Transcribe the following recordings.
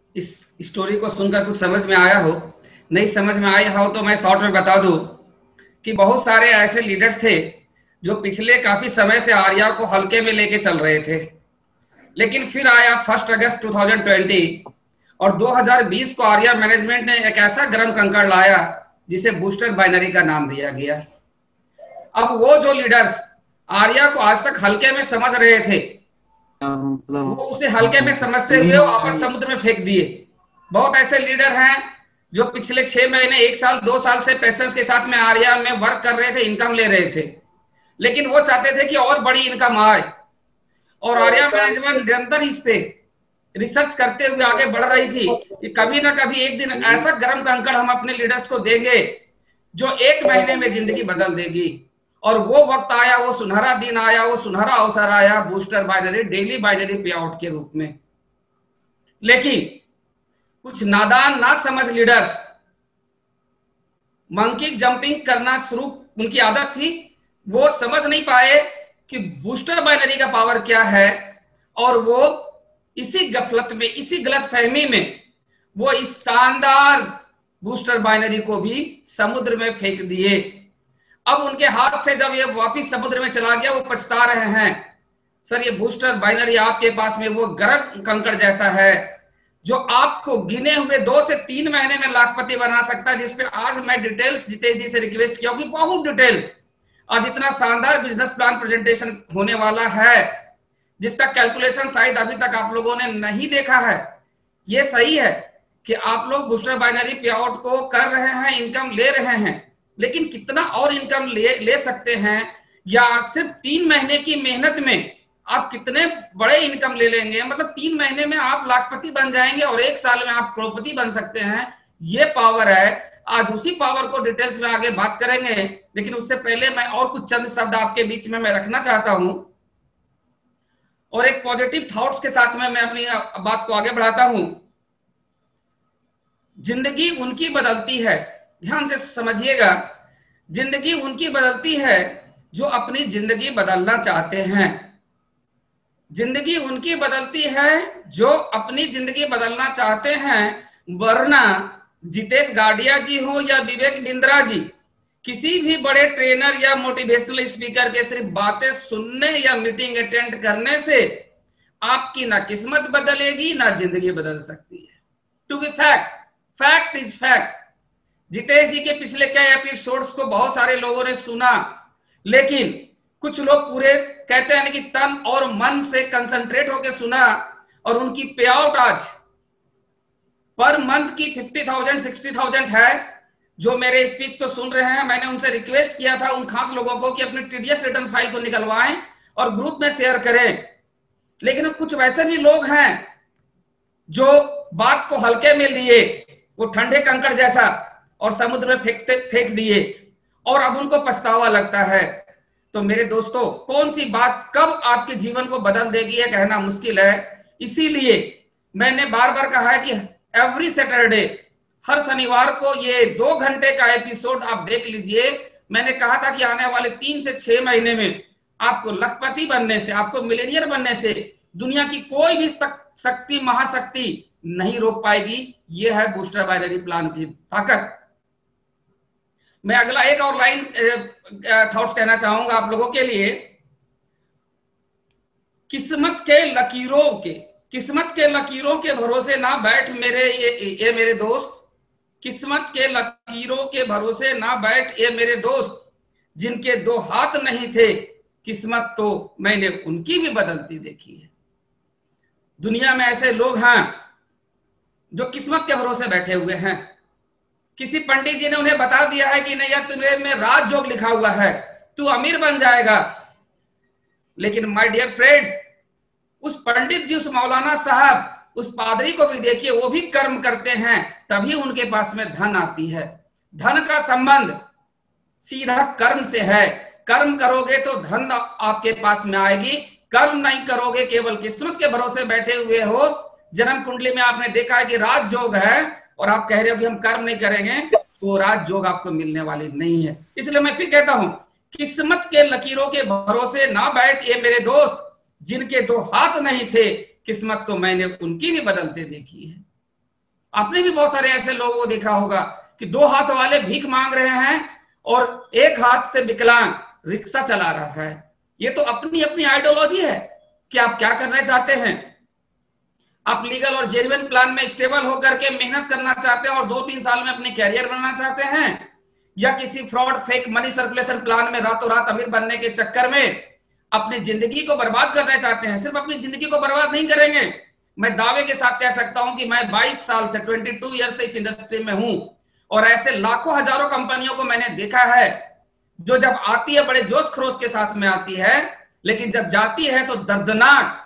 इस स्टोरी को सुनकर कुछ समझ में आया हो, नहीं समझ में आया हो तो मैं शॉर्ट में बता दूं कि बहुत सारे ऐसे लीडर्स थे जो पिछले काफी समय से आर्या को हल्के में लेके चल रहे थे, लेकिन फिर आया 1 अगस्त 2020 और 2020 को आर्या मैनेजमेंट ने एक ऐसा गर्म कंकड़ लाया जिसे बूस्टर बाइनरी का नाम दिया गया। अब वो जो लीडर्स आर्या को आज तक हल्के में समझ रहे थे, वो मतलब उसे हल्के में समझते हुए वापस समुद्र में फेंक दिए। बहुत ऐसे लीडर हैं जो पिछले 6 महीने, 1 साल, 2 साल से पेशेंस के साथ में आर्या में वर्क कर रहे थे, इनकम ले रहे थे, लेकिन वो चाहते थे कि और बड़ी इनकम आए। और आर्या मैनेजमेंट निरंतर इस पे रिसर्च करते हुए आगे बढ़ रही थी कि कभी ना कभी एक दिन ऐसा गर्म कंकड़ हम अपने लीडर्स को देंगे जो 1 महीने में जिंदगी बदल देगी। और वो वक्त आया, वो सुनहरा दिन आया, वो सुनहरा अवसर आया booster binary, daily binary payout के रूप में। लेकिन कुछ नादान ना समझ लीडर्स मंकी जंपिंग करना शुरू, उनकी आदत थी, वो समझ नहीं पाए कि बूस्टर बाइनरी का पावर क्या है, और वो इसी गफलत में, इसी गलत फहमी में वो इस शानदार बूस्टर बाइनरी को भी समुद्र में फेंक दिए। अब उनके हाथ से जब ये वापिस समुद्र में चला गया, वो पछता रहे हैं, सर ये बूस्टर बाइनरी आपके पास में वो गर्म कंकड़ जैसा है जो आपको गिने हुए 2 से 3 महीने में लाखपति बना सकता है, जिसपे आज मैं डिटेल्स जितेश जी से रिक्वेस्ट किया कि बहुत डिटेल्स, आज इतना शानदार बिजनेस प्लान प्रेजेंटेशन होने वाला है जिसका कैलकुलेशन शायद अभी तक आप लोगों ने नहीं देखा है। ये सही है कि आप लोग बूस्टर बाइनरी पे आउट को कर रहे हैं, इनकम ले रहे हैं, लेकिन कितना और इनकम ले सकते हैं, या सिर्फ 3 महीने की मेहनत में आप कितने बड़े इनकम ले लेंगे। मतलब 3 महीने में आप लाखपति बन जाएंगे और 1 साल में आप करोड़पति बन सकते हैं। ये पावर है। आज उसी पावर को डिटेल्स में आगे बात करेंगे, लेकिन उससे पहले मैं और कुछ चंद शब्द आपके बीच में मैं रखना चाहता हूं और एक पॉजिटिव थॉट्स के साथ में मैं अपनी बात को आगे बढ़ाता हूं। जिंदगी उनकी बदलती है, ध्यान से समझिएगा, जिंदगी उनकी बदलती है जो अपनी जिंदगी बदलना चाहते हैं। जिंदगी उनकी बदलती है जो अपनी जिंदगी बदलना चाहते हैं, वरना जितेश गाडिया जी हो या विवेक बिंद्रा जी, किसी भी बड़े ट्रेनर या मोटिवेशनल स्पीकर के सिर्फ बातें सुनने या मीटिंग अटेंड करने से आपकी ना किस्मत बदलेगी ना जिंदगी बदल सकती है। To be fact, fact is fact. Jitesh ji के पिछले कई एपिसोड्स को बहुत सारे लोगों ने सुना, लेकिन कुछ लोग पूरे कहते हैं कि तन और मन से कंसंट्रेट होकर सुना, और उनकी पे आउट आज पर मंथ की 50,000 60,000 है। जो मेरे स्पीच को सुन रहे हैं, मैंने उनसे रिक्वेस्ट किया था उन खास लोगों को कि अपनी टीडीएस रिटर्न फाइल को निकलवाएं और ग्रुप में शेयर करें। लेकिन कुछ वैसे भी लोग हैं जो बात को हल्के में लिए, वो ठंडे कंकड़ जैसा, और समुद्र में फेंक दिए, और अब उनको पछतावा लगता है। तो मेरे दोस्तों, कौन सी बात कब आपके जीवन को बदल देगी ये कहना मुश्किल है। इसीलिए मैंने बार बार कहा है कि एवरी सैटरडे, हर शनिवार को ये 2 घंटे का एपिसोड आप देख लीजिए। मैंने कहा था कि आने वाले 3 से 6 महीने में आपको लखपति बनने से, आपको मिलेनियर बनने से दुनिया की कोई भी शक्ति, महाशक्ति नहीं रोक पाएगी। ये है बूस्टर बाइनरी प्लान की ताकत। मैं अगला एक और लाइन थॉट्स कहना चाहूंगा आप लोगों के लिए। किस्मत के लकीरों के भरोसे ना बैठ ये मेरे दोस्त, किस्मत के लकीरों के भरोसे ना बैठ ये मेरे दोस्त, जिनके 2 हाथ नहीं थे किस्मत तो मैंने उनकी भी बदलती देखी है। दुनिया में ऐसे लोग हैं जो किस्मत के भरोसे बैठे हुए हैं। किसी पंडित जी ने उन्हें बता दिया है कि नहीं यार, तुम्हें में राजयोग लिखा हुआ है, तू अमीर बन जाएगा। लेकिन माय डियर फ्रेंड्स, उस पंडित जी, उस मौलाना साहब, उस पादरी को भी देखिए, वो भी कर्म करते हैं, तभी उनके पास में धन आती है। धन का संबंध सीधा कर्म से है। कर्म करोगे तो धन आपके पास में आएगी, कर्म नहीं करोगे, केवल किस्मत के भरोसे बैठे हुए हो, जन्म कुंडली में आपने देखा है कि राजयोग है और आप कह रहे हो कि हम कर्म नहीं करेंगे, तो राजयोग आपको मिलने वाली नहीं है। इसलिए मैं फिर कहता हूं, किस्मत के लकीरों के भरोसे ना बैठ ये मेरे दोस्त, जिनके 2 हाथ नहीं थे किस्मत तो मैंने उनकी भी बदलते देखी है। आपने भी बहुत सारे ऐसे लोगों को देखा होगा कि 2 हाथ वाले भीख मांग रहे हैं और 1 हाथ से विकलांग रिक्शा चला रहा है। ये तो अपनी अपनी आइडियोलॉजी है कि आप क्या करना चाहते हैं। आप लीगल और जेन्युइन प्लान में स्टेबल होकर के मेहनत करना चाहते हैं और 2-3 साल में अपनी कैरियर बनाना चाहते हैं, या किसी fraud fake money circulation plan में रातों रात अमीर बनने के चक्कर में अपनी जिंदगी को बर्बाद करना चाहते हैं। सिर्फ अपनी जिंदगी को बर्बाद नहीं करेंगे, मैं दावे के साथ कह सकता हूं कि मैं 22 साल से 22 ईयर से इस इंडस्ट्री में हूं और ऐसे लाखों हजारों कंपनियों को मैंने देखा है जो जब आती है बड़े जोश खरोश के साथ में आती है, लेकिन जब जाती है तो दर्दनाक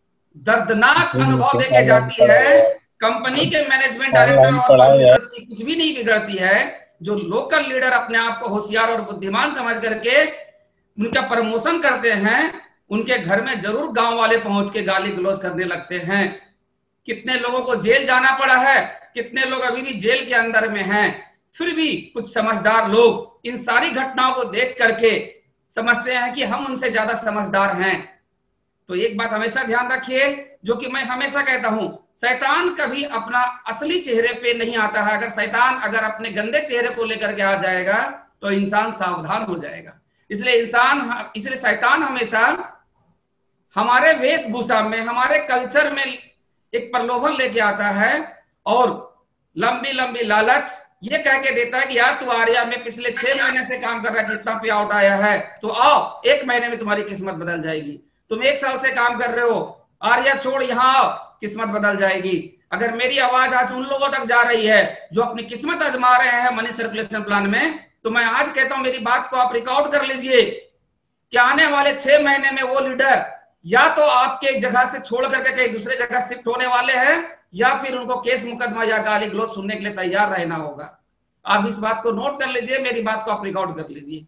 अनुभव देके जाती है। कंपनी के मैनेजमेंट डायरेक्टर और कुछ भी नहीं बिगड़ती है। जो लोकल लीडर अपने आप को होशियार और बुद्धिमान समझ करके उनका प्रमोशन करते हैं, उनके घर में जरूर गांव वाले पहुंच के गाली गलौज करने लगते हैं। कितने लोगों को जेल जाना पड़ा है, कितने लोग अभी भी जेल के अंदर में हैं, फिर भी कुछ समझदार लोग इन सारी घटनाओं को देख करके समझते हैं कि हम उनसे ज्यादा समझदार हैं। तो एक बात हमेशा ध्यान रखिए, जो कि मैं हमेशा कहता हूं, शैतान कभी अपना असली चेहरे पे नहीं आता है। अगर शैतान अगर अपने गंदे चेहरे को लेकर के आ जाएगा तो इंसान सावधान हो जाएगा। इसलिए शैतान हमेशा हमारे वेशभूषा में, हमारे कल्चर में एक प्रलोभन लेके आता है और लंबी लंबी लालच ये कह के देता है कि यार तू आर्या में पिछले 6 महीने से काम कर रहा है, कितना पे आउट आया है, तो आओ 1 महीने में तुम्हारी किस्मत बदल जाएगी। तुम 1 साल से काम कर रहे हो, आर्या छोड़ यहाँ आओ, किस्मत बदल जाएगी। अगर मेरी आवाज आज उन लोगों तक जा रही है जो अपनी किस्मत आजमा रहे हैं मनी सर्कुलेशन प्लान में, तो मैं आज कहता हूं मेरी बात को आप रिकॉर्ड कर लीजिए कि आने वाले 6 महीने में वो लीडर या तो आपके एक जगह से छोड़ करके कहीं दूसरे जगह शिफ्ट होने वाले हैं, या फिर उनको केस मुकदमा या गाली गलौज सुनने के लिए तैयार रहना होगा। आप इस बात को नोट कर लीजिए, मेरी बात को आप रिकॉर्ड कर लीजिए।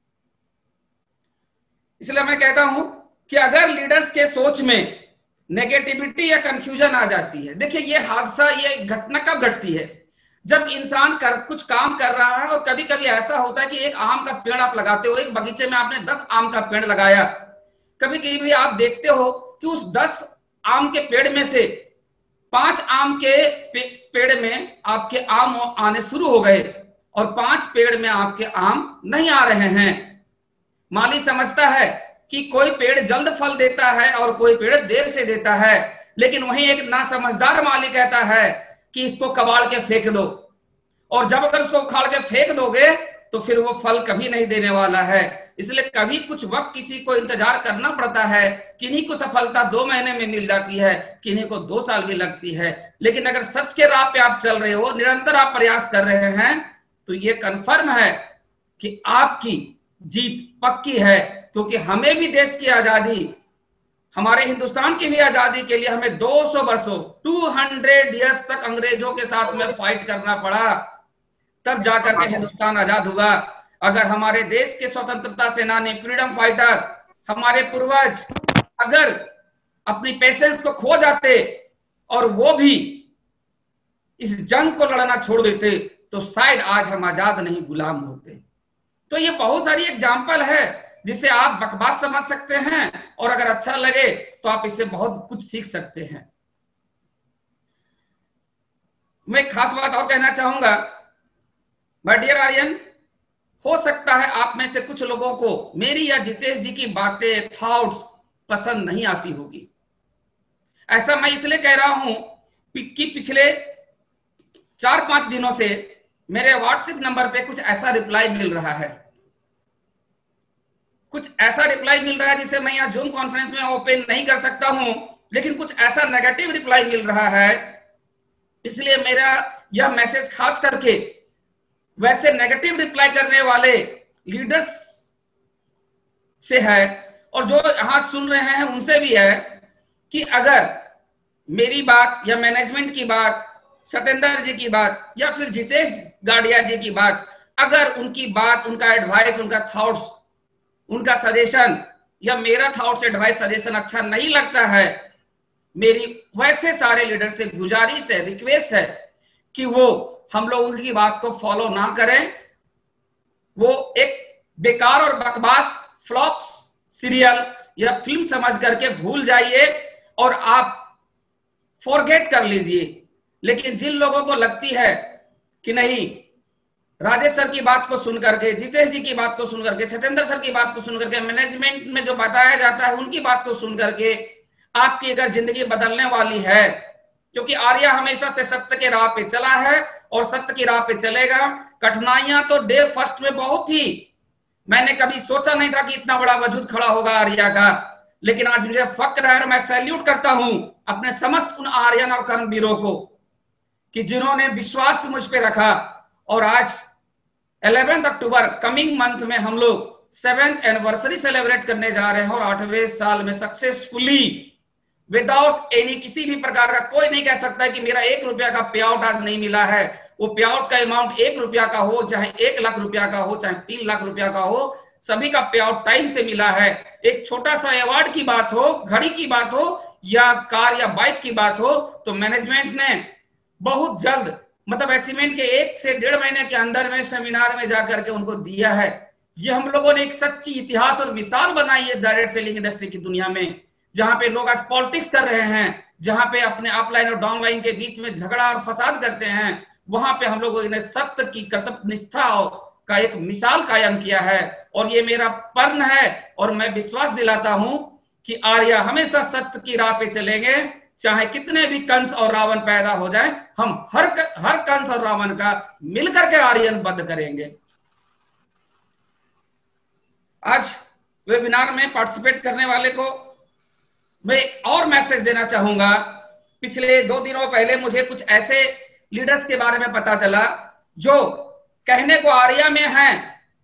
इसलिए मैं कहता हूं कि अगर लीडर्स के सोच में नेगेटिविटी या कंफ्यूजन आ जाती है, देखिए ये हादसा, ये घटना कब घटती है, जब इंसान कुछ काम कर रहा है और कभी कभी ऐसा होता है कि एक आम का पेड़ आप लगाते हो, एक बगीचे में आपने 10 आम का पेड़ लगाया, कभी कभी आप देखते हो कि उस 10 आम के पेड़ में से 5 आम के पेड़ में आपके आम आने शुरू हो गए और 5 पेड़ में आपके आम नहीं आ रहे हैं। माली समझता है कि कोई पेड़ जल्द फल देता है और कोई पेड़ देर से देता है, लेकिन वहीं एक नासमझदार माली कहता है कि इसको कबाड़ के फेंक दो, और जब अगर उसको उखाड़ के फेंक दोगे तो फिर वो फल कभी नहीं देने वाला है। इसलिए कभी कुछ वक्त किसी को इंतजार करना पड़ता है, किन्हीं को सफलता 2 महीने में मिल जाती है, किन्हीं को 2 साल भी लगती है। लेकिन अगर सच के राह पे आप चल रहे हो, निरंतर आप प्रयास कर रहे हैं, तो ये कन्फर्म है कि आपकी जीत पक्की है। क्योंकि हमें भी देश की आजादी, हमारे हिंदुस्तान की भी आजादी के लिए हमें 200 वर्षों 200 ईयर्स तक अंग्रेजों के साथ में फाइट करना पड़ा, तब जाकर के हिंदुस्तान आजाद हुआ। अगर हमारे देश के स्वतंत्रता सेनानी, फ्रीडम फाइटर, हमारे पूर्वज अगर अपनी पेशेंस को खो जाते और वो भी इस जंग को लड़ना छोड़ देते, तो शायद आज हम आजाद नहीं गुलाम होते। तो ये बहुत सारी एग्जाम्पल है जिसे आप बकवास समझ सकते हैं, और अगर अच्छा लगे तो आप इससे बहुत कुछ सीख सकते हैं। मैं एक खास बात और कहना चाहूंगा, माय डियर आर्यन, हो सकता है आप में से कुछ लोगों को मेरी या जितेश जी की बातें, थॉट्स पसंद नहीं आती होगी। ऐसा मैं इसलिए कह रहा हूं कि पिछले 4-5 दिनों से मेरे व्हाट्सएप नंबर पे कुछ ऐसा रिप्लाई मिल रहा है, जिसे मैं यहाँ जूम कॉन्फ्रेंस में ओपन नहीं कर सकता हूं, लेकिन कुछ ऐसा नेगेटिव रिप्लाई मिल रहा है। इसलिए मेरा यह मैसेज खास करके वैसे नेगेटिव रिप्लाई करने वाले लीडर्स से है, और जो यहां सुन रहे हैं उनसे भी है, कि अगर मेरी बात या मैनेजमेंट की बात, सतेंद्र जी की बात या फिर जितेश गाड़िया जी की बात, अगर उनकी बात, उनका एडवाइस, उनका थॉट्स, उनका सजेशन या मेरा थॉट्स, एडवाइस, सजेशन अच्छा नहीं लगता है, मेरी वैसे सारे लीडर से गुजारिश है, रिक्वेस्ट है कि वो हम लोग उनकी बात को फॉलो ना करें। वो एक बेकार और बकवास फ्लॉप सीरियल या फिल्म समझ करके भूल जाइए और आप फॉरगेट कर लीजिए। लेकिन जिन लोगों को लगती है कि नहीं, राजेश सर की बात को सुन करके, जितेश जी की बात को सुन करके, सत्येंद्र सर की बात को सुन करके, मैनेजमेंट में जो बताया जाता है उनकी बात को सुन करके आपकी अगर जिंदगी बदलने वाली है, क्योंकि आर्या हमेशा से सत्य के राह पे चला है और सत्य की राह पे चलेगा। कठिनाइयां तो डे फर्स्ट में बहुत थी, मैंने कभी सोचा नहीं था कि इतना बड़ा वजूद खड़ा होगा आर्या का, लेकिन आज मुझे फक्र है, मैं सैल्यूट करता हूं अपने समस्त उन आर्यन और कर्मवीरों को कि जिन्होंने विश्वास मुझ पे रखा। और आज 11 अक्टूबर कमिंग मंथ में हम लोग 7th एनिवर्सरी सेलिब्रेट करने जा रहे हैं और 8वें साल में सक्सेसफुली विदाउट एनी, किसी भी प्रकार का कोई नहीं कह सकता है कि मेरा 1 रुपया का पे आउट आज नहीं मिला है। वो पे आउट का अमाउंट 1 रुपया का हो, चाहे 1 लाख रुपया का हो, चाहे 3 लाख रुपया का हो, सभी का पे आउट टाइम से मिला है। एक छोटा सा अवार्ड की बात हो, घड़ी की बात हो, या कार या बाइक की बात हो, तो मैनेजमेंट ने बहुत जल्द, मतलब अचीवमेंट के 1 से 1.5 महीने के अंदर में सेमिनार में जाकर के उनको दिया है। ये हम लोगों ने एक सच्ची इतिहास और मिसाल बनाई है इस डायरेक्ट सेलिंग इंडस्ट्री की दुनिया में, जहां पे लोग आज पॉलिटिक्स कर रहे हैं, जहां पे अपने अपलाइन और डाउनलाइन के बीच में झगड़ा और फसाद करते हैं, वहां पे हम लोगों ने सत्य की कर्तव्य निष्ठा का एक मिसाल कायम किया है। और ये मेरा पर्ण है और मैं विश्वास दिलाता हूं कि आर्या हमेशा सत्य की राह पे चलेंगे, चाहे कितने भी कंस और रावण पैदा हो जाए, हम हर कंस और रावण का मिलकर के आर्यन बंद करेंगे। आज वेबिनार में पार्टिसिपेट करने वाले को मैं और मैसेज देना चाहूंगा। पिछले 2 दिनों पहले मुझे कुछ ऐसे लीडर्स के बारे में पता चला जो कहने को आर्या में हैं,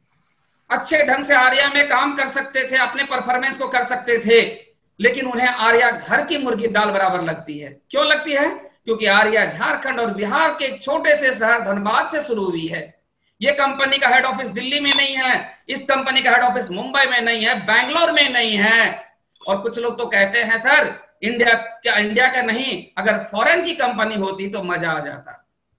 अच्छे ढंग से आर्या में काम कर सकते थे, अपने परफॉर्मेंस को कर सकते थे, लेकिन उन्हें आर्या घर की मुर्गी दाल बराबर लगती है। क्यों लगती है? क्योंकि आर्या झारखंड और बिहार के एक छोटे से शहर धनबाद से शुरू हुई है। ये कंपनी का हेड ऑफिस दिल्ली में नहीं है, इस कंपनी का हेड ऑफिस मुंबई में नहीं है, बैंगलोर में नहीं है। और कुछ लोग तो कहते हैं सर इंडिया का नहीं, अगर फॉरेन की कंपनी होती तो मजा आ जाता।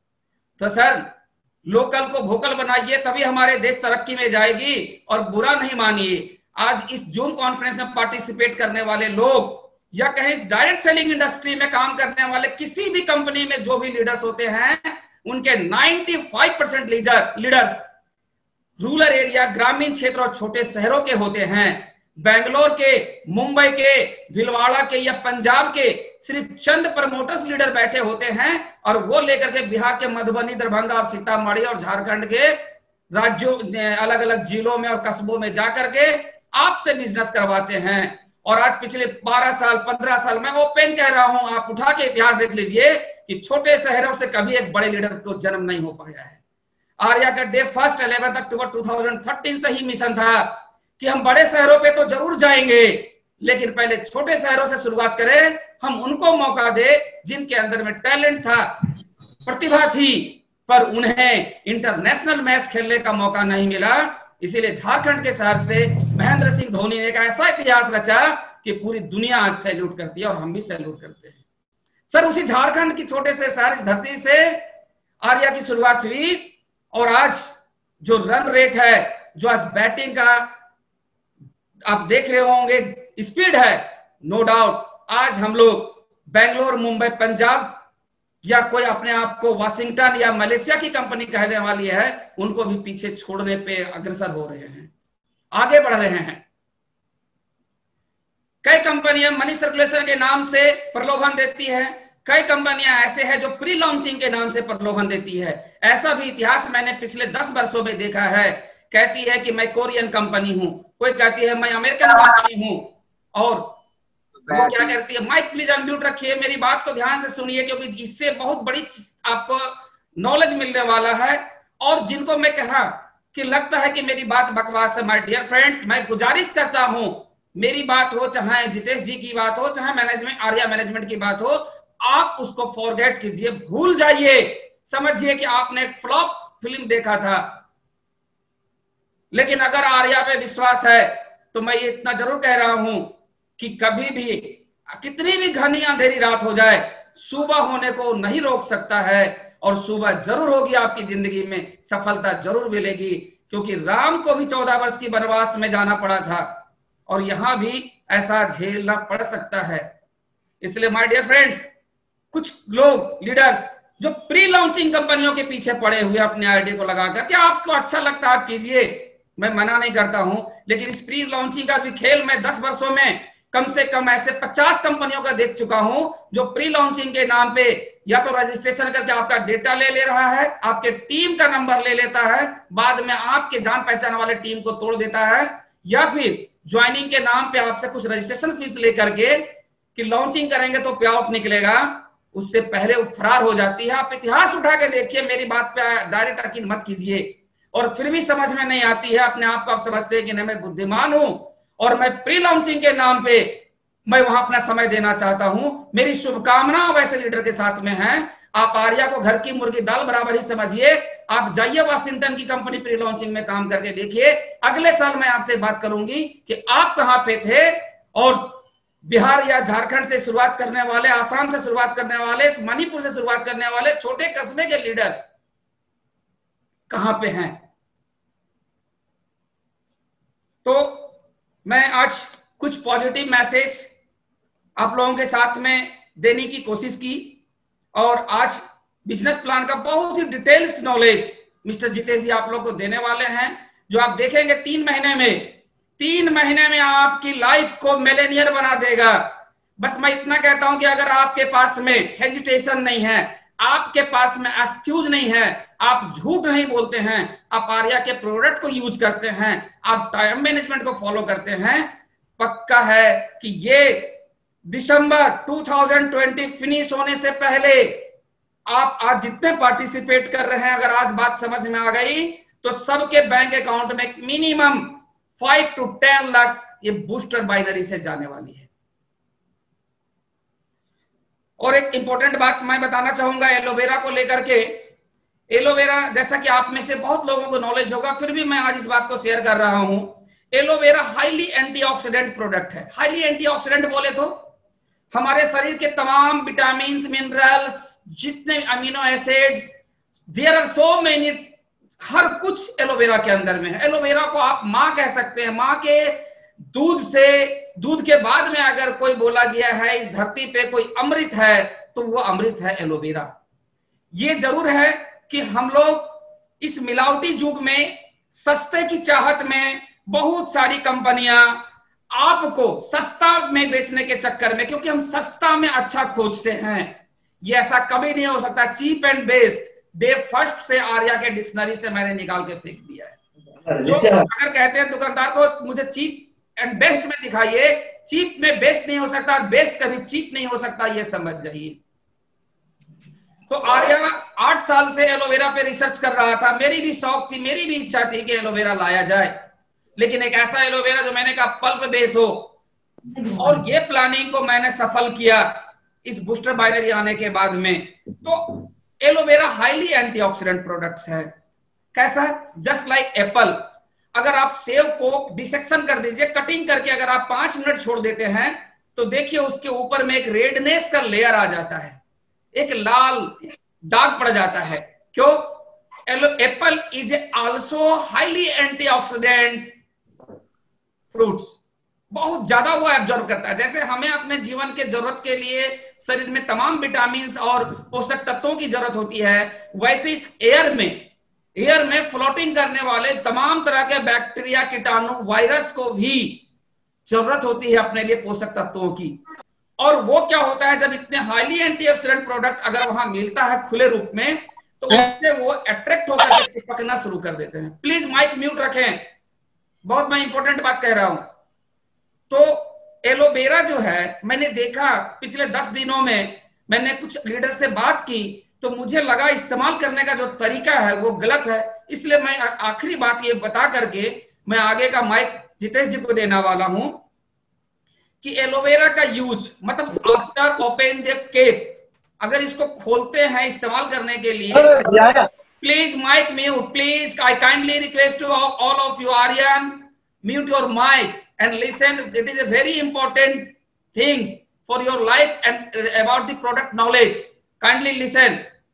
तो सर लोकल को वोकल बनाइए, तभी हमारे देश तरक्की में जाएगी। और बुरा नहीं मानिए, आज इस जूम कॉन्फ्रेंस में पार्टिसिपेट करने वाले लोग या कहीं इस डायरेक्ट सेलिंग इंडस्ट्री में काम करने वाले किसी भी कंपनी में जो भी लीडर्स होते हैं, उनके 95% लीडर्स रूरल एरिया, ग्रामीण क्षेत्र और छोटे शहरों के होते हैं। बेंगलोर के, मुंबई के, भिलवाड़ा के या पंजाब के सिर्फ चंद प्रमोटर्स लीडर बैठे होते हैं और वो लेकर के बिहार के मधुबनी, दरभंगा और सीतामढ़ी और झारखंड के राज्यों, अलग अलग जिलों में और कस्बों में जाकर के आपसे बिजनेस करवाते हैं। और आज पिछले 12 साल 15 साल मैं ओपन कह रहा हूं, आप उठा के इतिहास देख लीजिए कि छोटे शहरों से कभी एक बड़े लीडर को जन्म नहीं हो पाया है। आर्या का डे फर्स्ट 11 अक्टूबर 2013 से ही मिशन था कि हम बड़े शहरों पे तो जरूर जाएंगे, लेकिन पहले छोटे शहरों से शुरुआत करें, हम उनको मौका दे जिनके अंदर में टैलेंट था, प्रतिभा थी, पर उन्हें इंटरनेशनल मैच खेलने का मौका नहीं मिला। इसीलिए झारखंड के शहर से महेंद्र सिंह धोनी ने एक ऐसा इतिहास रचा कि पूरी दुनिया आज सैल्यूट करती है और हम भी सैल्यूट करते हैं। सर उसी झारखंड की छोटे से शहर, इस धरती से आर्या की शुरुआत हुई और आज जो रन रेट है, जो आज बैटिंग का आप देख रहे होंगे स्पीड है, नो डाउट आज हम लोग बेंगलोर, मुंबई, पंजाब या कोई अपने आप को वाशिंगटन या मलेशिया की कंपनी कहने वाली है, उनको भी पीछे छोड़ने पे अग्रसर हो रहे हैं, आगे बढ़ रहे हैं। कई कंपनियां मनी सर्कुलेशन के नाम से प्रलोभन देती है, कई कंपनियां ऐसे हैं जो प्री लॉन्चिंग के नाम से प्रलोभन देती है। ऐसा भी इतिहास मैंने पिछले 10 वर्षों में देखा है। कहती है कि मैं कोरियन कंपनी हूं, कोई कहती है मैं अमेरिकन कंपनी हूं, और वो क्या करती है, माइक प्लीज अनम्यूट रखिए, मेरी बात को ध्यान से सुनिए क्योंकि इससे बहुत बड़ी आपको नॉलेज मिलने वाला है। और जिनको मैं कहा कि लगता है कि मेरी बात बकवास है, माय डियर फ्रेंड्स, मैं गुजारिश करता हूं, मेरी बात हो, चाहे जितेश जी की बात हो, चाहे मैनेजमेंट, आर्या मैनेजमेंट की बात हो, आप उसको फॉरगेट कीजिए, भूल जाइए, समझिए कि आपने एक फ्लॉप फिल्म देखा था। लेकिन अगर आर्या पे विश्वास है तो मैं ये इतना जरूर कह रहा हूं कि कभी भी कितनी भी घनी अंधेरी रात हो जाए, सुबह होने को नहीं रोक सकता है और सुबह जरूर होगी आपकी जिंदगी में, सफलता जरूर मिलेगी। क्योंकि राम को भी 14 वर्ष की वनवास में जाना पड़ा था और यहां भी ऐसा झेलना पड़ सकता है। इसलिए माय डियर फ्रेंड्स, कुछ लोग लीडर्स जो प्री लॉन्चिंग कंपनियों के पीछे पड़े हुए अपने आईडी को लगाकर, क्या आपको अच्छा लगता है आप कीजिए, मैं मना नहीं करता हूं, लेकिन इस प्री लॉन्चिंग का भी खेल मैं 10 वर्षों में कम से कम ऐसे 50 कंपनियों का देख चुका हूं जो प्री लॉन्चिंग के नाम पे या तो रजिस्ट्रेशन करके आपका डेटा ले रहा है, आपके टीम का नंबर ले लेता है, बाद में आपके जान पहचान वाले टीम को तोड़ देता है, या फिर ज्वाइनिंग के नाम पे आपसे कुछ रजिस्ट्रेशन फीस लेकर के कि लॉन्चिंग करेंगे तो पे ऑफ निकलेगा, उससे पहले वो फरार हो जाती है। आप इतिहास उठा के देखिए, मेरी बात पे डायरेक्ट यकीन मत कीजिए। और फिर भी समझ में नहीं आती है, अपने आप को आप समझते हैं कि नहीं मैं बुद्धिमान हूं और मैं प्री लॉन्चिंग के नाम पे मैं वहां अपना समय देना चाहता हूं। मेरी शुभकामना वैसे लीडर के साथ में है। आप आर्या को घर की मुर्गी दाल बराबर ही समझिए। आप जाइए वाशिंगटन की कंपनी प्री लॉन्चिंग में काम करके देखिए। अगले साल मैं आपसे बात करूंगी कि आप कहां पे थे और बिहार या झारखंड से शुरुआत करने वाले, आसाम से शुरुआत करने वाले, मणिपुर से शुरुआत करने वाले छोटे कस्बे के लीडर्स कहां पे हैं। तो मैं आज कुछ पॉजिटिव मैसेज आप लोगों के साथ में देने की कोशिश की और आज बिजनेस प्लान का बहुत ही details knowledge mister Jitesh ji आप लोग को देने वाले हैं, जो आप देखेंगे 3 महीने में आपकी लाइफ को मिलेनियर बना देगा। बस मैं इतना कहता हूं कि अगर आपके पास में हेजिटेशन नहीं है, आपके पास में एक्सक्यूज नहीं है, आप झूठ नहीं बोलते हैं, आप आर्या के प्रोडक्ट को यूज करते हैं, आप टाइम मैनेजमेंट को फॉलो करते हैं, पक्का है कि ये दिसंबर 2020 फिनिश होने से पहले आप आज जितने पार्टिसिपेट कर रहे हैं, अगर आज बात समझ में आ गई तो सबके बैंक अकाउंट में मिनिमम 5 to 10 लाख ये बूस्टर बाइनरी से जाने वाली है। और एक इंपॉर्टेंट बात मैं बताना चाहूंगा एलोवेरा को लेकर के। एलोवेरा, जैसा कि आप में से बहुत लोगों को नॉलेज होगा, फिर भी मैं आज इस बात को शेयर कर रहा हूं। एलोवेरा हाईली एंटीऑक्सीडेंट प्रोडक्ट है। हाईली एंटीऑक्सीडेंट बोले तो हमारे शरीर के तमाम विटामिन, मिनरल्स, जितने amino acids, there are so many, हर कुछ एलोवेरा के अंदर में है। एलोवेरा को आप मां कह सकते हैं। मां के दूध से, दूध के बाद में अगर कोई बोला गया है इस धरती पे कोई अमृत है तो वो अमृत है एलोवेरा। ये जरूर है कि हम लोग इस मिलावटी युग में सस्ते की चाहत में बहुत सारी कंपनियां आपको सस्ता में बेचने के चक्कर में, क्योंकि हम सस्ता में अच्छा खोजते हैं, ये ऐसा कभी नहीं हो सकता। Cheap and best day first से आर्या के डिक्शनरी से मैंने निकाल के फेंक दिया है। जो अगर कहते हैं दुकानदार को मुझे चीप एंड बेस्ट में दिखाइए, चीप में बेस्ट नहीं हो सकता, बेस्ट कभी चीप नहीं हो सकता, ये समझ जाइए। तो आर्या 8 साल से एलोवेरा पे रिसर्च कर रहा था। मेरी भी शौक थी, मेरी भी इच्छा थी कि एलोवेरा लाया जाए, लेकिन एक ऐसा एलोवेरा जो मैंने कहा पल्प बेस हो, और ये प्लानिंग को मैंने सफल किया इस बूस्टर बाइनरी आने के बाद में। तो एलोवेरा हाईली एंटीऑक्सीडेंट प्रोडक्ट्स है। कैसा है? Just like apple. अगर आप सेब को डिसेक्शन कर दीजिए, कटिंग करके अगर आप 5 मिनट छोड़ देते हैं तो देखिए उसके ऊपर में एक रेडनेस का लेयर आ जाता है, एक लाल दाग पड़ जाता है। क्यों? Apple is also highly antioxidant fruits, बहुत ज्यादा वो एब्जॉर्ब करता है। जैसे हमें अपने जीवन के जरूरत के लिए शरीर में तमाम विटामिन और पोषक तत्वों की जरूरत होती है, वैसे इस एयर में फ्लोटिंग करने वाले तमाम तरह के बैक्टीरिया, कीटाणु, वायरस को भी जरूरत होती है अपने लिए पोषक तत्वों की। और वो क्या होता है, जब इतने हाईली एंटीऑक्सीडेंट प्रोडक्ट अगर वहां मिलता है खुले रूप में, तो उससे वो अट्रैक्ट होकर चिपकना शुरू कर देते हैं। प्लीज माइक म्यूट रखें, बहुत मैं इंपॉर्टेंट बात कह रहा हूं। तो एलोवेरा जो है, मैंने देखा पिछले 10 दिनों में मैंने कुछ लीडर से बात की, तो मुझे लगा इस्तेमाल करने का जो तरीका है वो गलत है। इसलिए मैं आखिरी बात ये बता करके मैं आगे का माइक जितेश जी को देने वाला हूं कि एलोवेरा का यूज मतलब आफ्टर ओपन द केप, अगर इसको खोलते हैं इस्तेमाल करने के लिए, please mic mute, please I kindly request to all of you Aryan, mute your mic and listen. It is a very important things for your life and about the product knowledge. Kindly listen.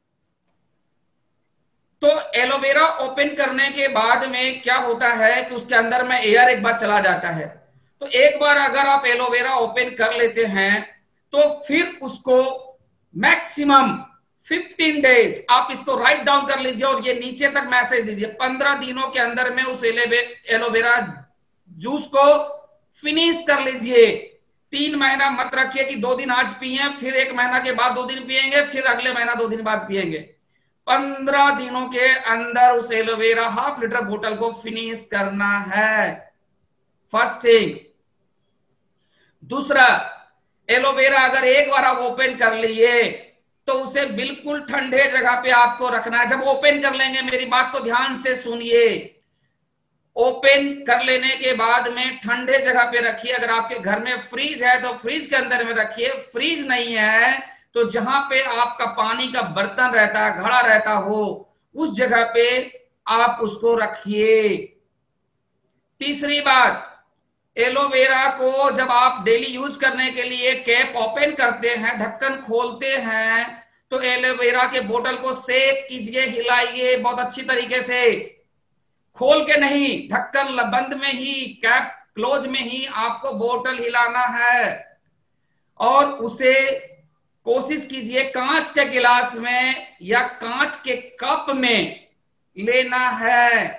तो aloe vera open करने के बाद में क्या होता है कि उसके अंदर में एयर एक बार चला जाता है। तो एक बार अगर आप एलोवेरा ओपन कर लेते हैं तो फिर उसको मैक्सिमम 15 डेज, आप इसको राइट डाउन कर लीजिए और ये नीचे तक मैसेज दीजिए, 15 दिनों के अंदर में उस एलोवेरा जूस को फिनिश कर लीजिए। 3 महीना मत रखिए कि 2 दिन आज पिए, फिर 1 महीना के बाद 2 दिन पिएंगे, फिर अगले महीना 2 दिन बाद पिएंगे। 15 दिनों के अंदर उस एलोवेरा ½ लीटर बोतल को फिनिश करना है, फर्स्ट थिंग। दूसरा, एलोवेरा अगर एक बार आप ओपन कर लिए तो उसे बिल्कुल ठंडे जगह पे आपको रखना है। जब ओपन कर लेंगे, मेरी बात को ध्यान से सुनिए, ओपन कर लेने के बाद में ठंडे जगह पे रखिए। अगर आपके घर में फ्रीज है तो फ्रीज के अंदर में रखिए, फ्रीज नहीं है तो जहां पे आपका पानी का बर्तन रहता है, घड़ा रहता हो, उस जगह पे आप उसको रखिए। तीसरी बात, एलोवेरा को जब आप डेली यूज करने के लिए कैप ओपन करते हैं, ढक्कन खोलते हैं, तो एलोवेरा के बोतल को सेक कीजिए, हिलाइए बहुत अच्छी तरीके से, खोल के नहीं, ढक्कन बंद में ही, कैप क्लोज में ही आपको बोतल हिलाना है। और उसे कोशिश कीजिए कांच के गिलास में या कांच के कप में लेना है।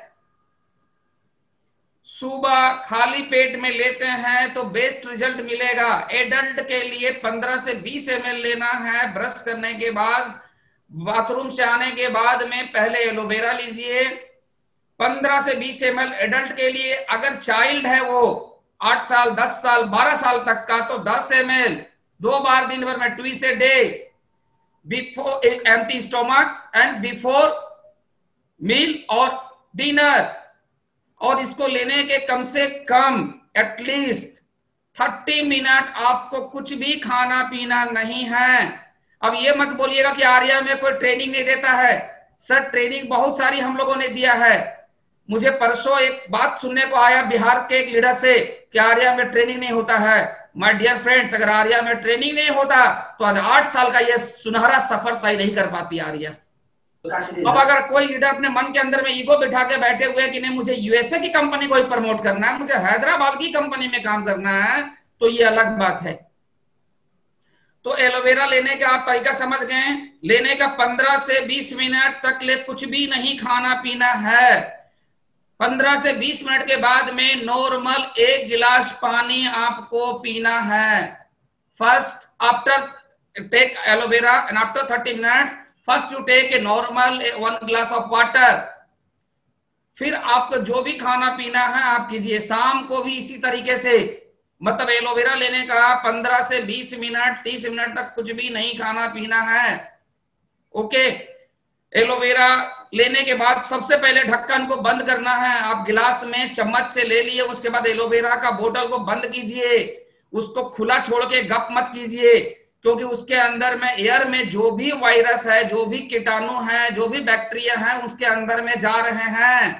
सुबह खाली पेट में लेते हैं तो बेस्ट रिजल्ट मिलेगा। एडल्ट के लिए 15 से 20 ml लेना है। ब्रश करने के बाद, बाथरूम से आने के बाद में पहले एलोवेरा लीजिए, 15 से 20 ml एडल्ट के लिए। अगर चाइल्ड है वो 8 साल, 10 साल, 12 साल तक का, तो 10 ml 2 बार दिन भर में, twice a day, before empty stomach and before meal और डिनर। और इसको लेने के कम से कम एटलीस्ट 30 मिनट आपको कुछ भी खाना पीना नहीं है। अब ये मत बोलिएगा कि आर्या में कोई ट्रेनिंग नहीं देता है। सर, ट्रेनिंग बहुत सारी हम लोगों ने दिया है। मुझे परसों एक बात सुनने को आया बिहार के एक लीडर से कि आर्या में ट्रेनिंग नहीं होता है। माय डियर फ्रेंड्स, अगर आर्या में ट्रेनिंग नहीं होता तो आज 8 साल का ये सुनहरा सफर तय नहीं कर पाती आर्या। अब अगर कोई लीडर अपने मन के अंदर में ईगो बिठा के बैठे हुए कि नहीं मुझे यूएसए की कंपनी को ही प्रमोट करना है, मुझे हैदराबाद की कंपनी में काम करना है, तो ये अलग बात है। तो एलोवेरा लेने का आप तरीका समझ गए। लेने का 15 से 20 मिनट तक ले कुछ भी नहीं खाना पीना है। 15 से 20 मिनट के बाद में नॉर्मल 1 गिलास पानी आपको पीना है। First, after take aloe vera and after 30 minutes, first you take a normal 1 glass of water. फिर आपको जो भी खाना पीना है आप कीजिए। शाम को भी इसी तरीके से, मतलब एलोवेरा लेने का 15 से 20 मिनट, 30 मिनट तक कुछ भी नहीं खाना पीना है। ओके। एलोवेरा लेने के बाद सबसे पहले ढक्कन को बंद करना है। आप गिलास में चम्मच से ले लिए, उसके बाद एलोवेरा का बोतल को बंद कीजिए। उसको खुला छोड़ के गप मत कीजिए, क्योंकि उसके अंदर में एयर में जो भी वायरस है, जो भी कीटाणु है, जो भी बैक्टीरिया है, उसके अंदर में जा रहे हैं।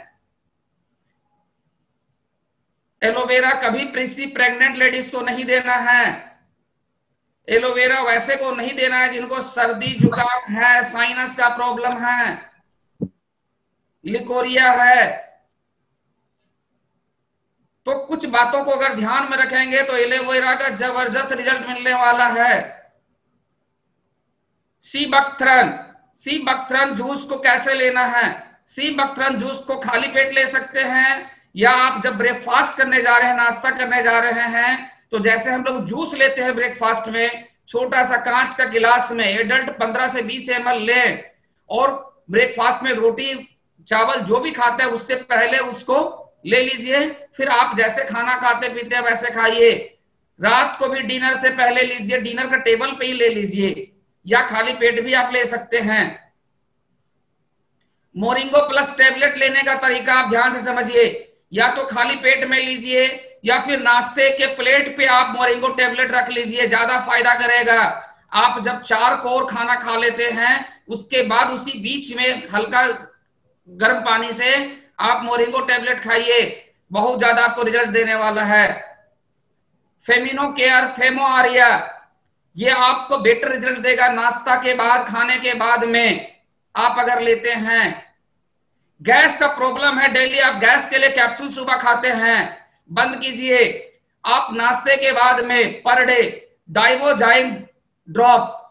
एलोवेरा कभी प्रेग्नेंट लेडीज को नहीं देना है। एलोवेरा वैसे को नहीं देना है जिनको सर्दी जुकाम है, साइनस का प्रॉब्लम है, लिकोरिया है। तो कुछ बातों को अगर ध्यान में रखेंगे तो एलोवेरा का जबरदस्त रिजल्ट मिलने वाला है। सी बकथ्रन जूस को कैसे लेना है? सी बकथ्रन जूस को खाली पेट ले सकते हैं, या आप जब ब्रेकफास्ट करने जा रहे हैं, नाश्ता करने जा रहे हैं, तो जैसे हम लोग जूस लेते हैं ब्रेकफास्ट में, छोटा सा कांच का गिलास में एडल्ट 15 से 20 ml लें, और ब्रेकफास्ट में रोटी चावल जो भी खाते हैं उससे पहले उसको ले लीजिए। फिर आप जैसे खाना खाते पीते हैं वैसे खाइए। रात को भी डिनर से पहले लीजिए, डिनर का टेबल पे ही ले लीजिए, या खाली पेट भी आप ले सकते हैं। मोरिंगो प्लस टेबलेट लेने का तरीका आप ध्यान से समझिए। या तो खाली पेट में लीजिए, या फिर नाश्ते के प्लेट पे आप मोरिंगो टेबलेट रख लीजिए, ज्यादा फायदा करेगा। आप जब 4 कोर खाना खा लेते हैं, उसके बाद उसी बीच में हल्का गर्म पानी से आप मोरिंगो टेबलेट खाइए, बहुत ज्यादा आपको रिजल्ट देने वाला है। फेमिनो केयर फेमो आर्या, ये आपको बेटर रिजल्ट देगा नाश्ता के बाद, खाने के बाद में आप अगर लेते हैं। गैस का प्रॉब्लम है, डेली आप गैस के लिए कैप्सूल सुबह खाते हैं, बंद कीजिए। आप नाश्ते के बाद में पर डे डाइवोजाइन ड्रॉप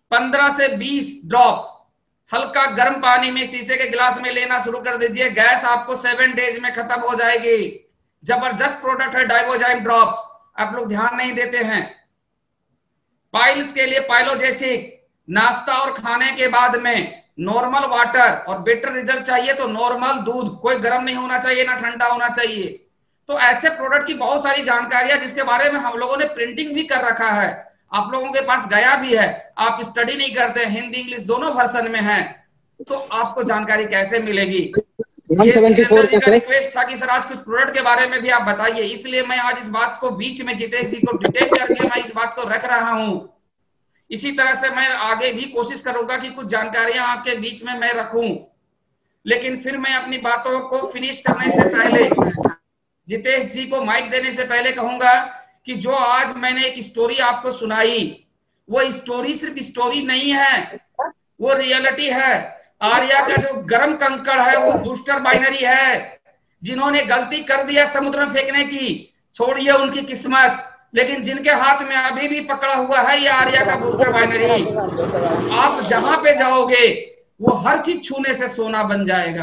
15 से 20 ड्रॉप हल्का गर्म पानी में शीशे के गिलास में लेना शुरू कर दीजिए। गैस आपको 7 डेज में खत्म हो जाएगी। जबरदस्त प्रोडक्ट है डाइवोजाइम ड्रॉप्स, आप लोग ध्यान नहीं देते हैं। पाइल्स के लिए पाइलोजेसिक, नाश्ता और खाने के बाद में नॉर्मल वाटर, और बेटर रिजल्ट चाहिए तो नॉर्मल दूध, कोई गर्म नहीं होना चाहिए ना ठंडा होना चाहिए। तो ऐसे प्रोडक्ट की बहुत सारी जानकारियां जिसके बारे में हम लोगों ने प्रिंटिंग भी कर रखा है, आप लोगों के पास गया भी है, आप स्टडी नहीं करते, हिंदी इंग्लिश दोनों वर्जन में है, तो आपको जानकारी कैसे मिलेगी? 174 का रिक्वेस्ट था कि सर आज कुछ प्रोडक्ट के बारे में भी आप बताइए, इसलिए मैं आज इस बात को बीच में जितेश जी को डिटेल करके मैं इस बात को रख रहा हूं। इसी तरह से मैं आगे भी कोशिश करूंगा कि कुछ जानकारियां आपके बीच में मैं रखूं, लेकिन फिर मैं अपनी बातों को फिनिश करने से पहले जितेश जी को माइक देने से पहले कहूंगा कि जो आज मैंने एक स्टोरी आपको सुनाई, वो स्टोरी सिर्फ स्टोरी नहीं है, वो रियलिटी है। आर्या का जो गर्म कंकड़ है वो बूस्टर बाइनरी है। जिन्होंने गलती कर दिया समुद्र में फेंकने की, छोड़िए उनकी किस्मत, लेकिन जिनके हाथ में अभी भी पकड़ा हुआ है ये आर्या का बूस्टर बाइनरी, आप जहां पे जाओगे वो हर चीज छूने से सोना बन जाएगा।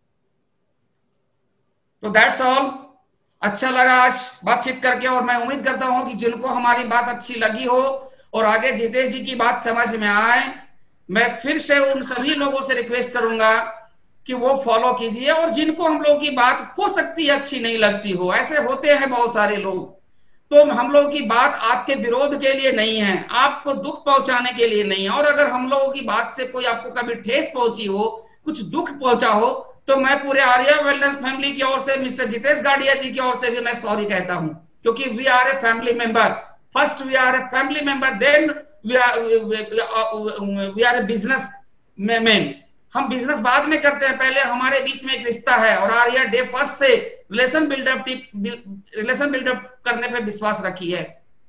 तो दैट्स ऑल। अच्छा लगा आज बातचीत करके, और मैं उम्मीद करता हूं कि जिनको हमारी बात अच्छी लगी हो और आगे जितेश जी की बात समझ में आए, मैं फिर से उन सभी लोगों से रिक्वेस्ट करूंगा कि वो फॉलो कीजिए। और जिनको हम लोगों की बात हो सकती है अच्छी नहीं लगती हो, ऐसे होते हैं बहुत सारे लोग, तो हम लोगों की बात आपके विरोध के लिए नहीं है, आपको दुख पहुंचाने के लिए नहीं है। और अगर हम लोगों की बात से कोई आपको कभी ठेस पहुंची हो, कुछ दुख पहुंचा हो, तो मैं पूरे आर्या वेलनेस फैमिली की ओर से, मिस्टर जितेश गाडिया जी की ओर से भी मैं सॉरी कहता हूं, क्योंकि we are a family member. First we are a family member, then we are a businessman. हम बिजनेस बाद में करते हैं, पहले हमारे बीच में एक रिश्ता है, और आर्या डे फर्स्ट से रिलेशन बिल्डअप करने पे विश्वास रखी है।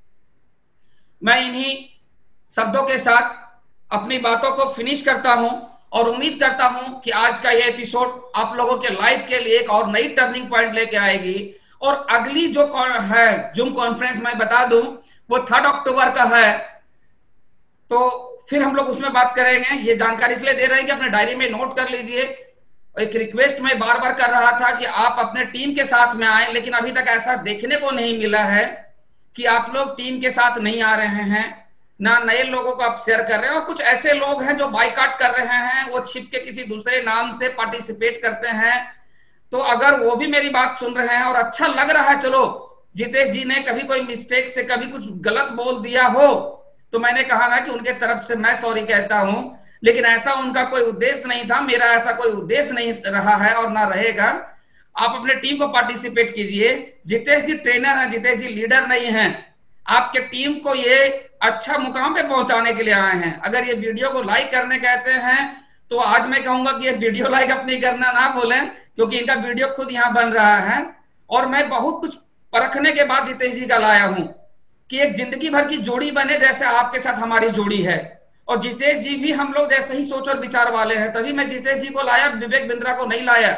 मैं इन्हीं शब्दों के साथ अपनी बातों को फिनिश करता हूं, और उम्मीद करता हूं कि आज का यह एपिसोड आप लोगों के लाइफ के लिए एक और नई टर्निंग पॉइंट लेके आएगी। और अगली जो है जूम कॉन्फ्रेंस मैं बता दूं, वो 3 अक्टूबर का है, तो फिर हम लोग उसमें बात करेंगे। ये जानकारी इसलिए दे रहे हैं कि अपने डायरी में नोट कर लीजिए। एक रिक्वेस्ट मैं बार बार कर रहा था कि आप अपने टीम के साथ में आए, लेकिन अभी तक ऐसा देखने को नहीं मिला है कि आप लोग टीम के साथ नहीं आ रहे हैं, ना नए लोगों को आप शेयर कर रहे हैं, और कुछ ऐसे लोग हैं जो बाइकआउट कर रहे हैं, वो छिप के किसी दूसरे नाम से पार्टिसिपेट करते हैं। तो अगर वो भी मेरी बात सुन रहे हैं और अच्छा लग रहा है, चलो जितेश जी ने कभी कोई मिस्टेक से कभी कुछ गलत बोल दिया हो, तो मैंने कहा ना कि उनके तरफ से मैं सॉरी कहता हूं, लेकिन ऐसा उनका कोई उद्देश्य नहीं था, मेरा ऐसा कोई उद्देश्य नहीं रहा है और ना रहेगा। आप अपने टीम को पार्टिसिपेट कीजिए। जितेश जी ट्रेनर हैं, जितेश जी लीडर नहीं हैं। आपके टीम को ये अच्छा मुकाम पे पहुंचाने के लिए आए हैं। अगर ये वीडियो को लाइक करने कहते हैं, तो आज मैं कहूंगा कि ये वीडियो लाइक अपनी करना ना बोलें, क्योंकि इनका वीडियो खुद यहाँ बन रहा है। और मैं बहुत कुछ परखने के बाद जितेश जी का लाया हूं कि एक जिंदगी भर की जोड़ी बने, जैसे आपके साथ हमारी जोड़ी है। और जितेश जी भी हम लोग जैसे ही सोच और विचार वाले हैं, तभी मैं जितेश जी को लाया, विवेक बिंद्रा को नहीं लाया।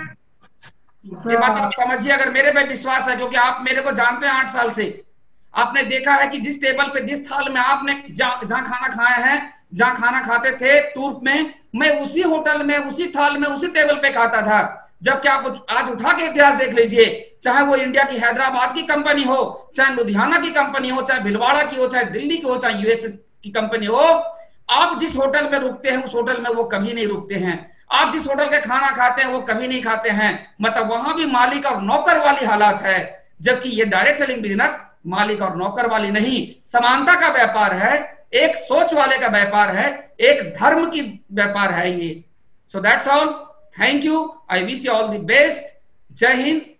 ये बात आप समझिए, अगर मेरे पे विश्वास है, क्योंकि आप मेरे को जानते हैं 8 साल से, आपने देखा है कि जिस टेबल पे, जिस थाल में आपने जहां खाना खाए हैं, जहां खाना खाते थे टूर में, मैं उसी होटल में, उसी थाल में, उसी टेबल पे खाता था। जबकि आप आज उठा के इतिहास देख लीजिए, चाहे वो इंडिया की हैदराबाद की कंपनी हो, चाहे लुधियाना की कंपनी हो, चाहे भिलवाड़ा की हो, चाहे दिल्ली की हो, चाहे यूएस की कंपनी हो, आप जिस होटल में रुकते हैं उस होटल में वो कभी नहीं रुकते हैं। आप जिस होटल का खाना खाते हैं वो कभी नहीं खाते हैं। मतलब वहां भी मालिक और नौकर वाली हालात है, जबकि ये डायरेक्ट सेलिंग बिजनेस मालिक और नौकर वाली नहीं, समानता का व्यापार है, एक सोच वाले का व्यापार है, एक धर्म की व्यापार है ये। So that's all, thank you, I wish you all the best. जय हिंद,